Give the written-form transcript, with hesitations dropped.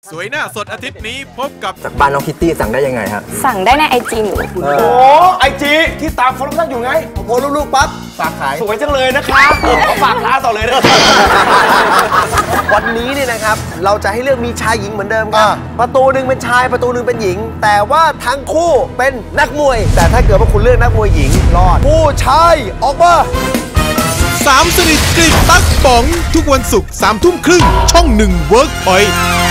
สวยหน้าสดอาทิตย์นี้พบกับจากบ้านน้องคิตตี้สั่งได้ยังไงฮะสั่งได้ในIG หนูโอ้ไอจีที่ตามฟอลโล่อยู่ไงโพสลูกๆปั๊บฝากขายสวยจังเลยนะคะขอฝากร้านต่อเลยนะวันนี้เนี่ยนะครับเราจะให้เลือกมีชายหญิงเหมือนเดิมครับประตูหนึ่งเป็นชายประตูหนึ่งเป็นหญิงแต่ว่าทั้งคู่เป็นนักมวยแต่ถ้าเกิดว่าคุณเลือกนักมวยหญิงรอดผู้ชายออกมา 3 สนิทกริบตักป๋องทุกวันศุกร์ 3 ทุ่มครึ่งช่อง 1 WorkPoint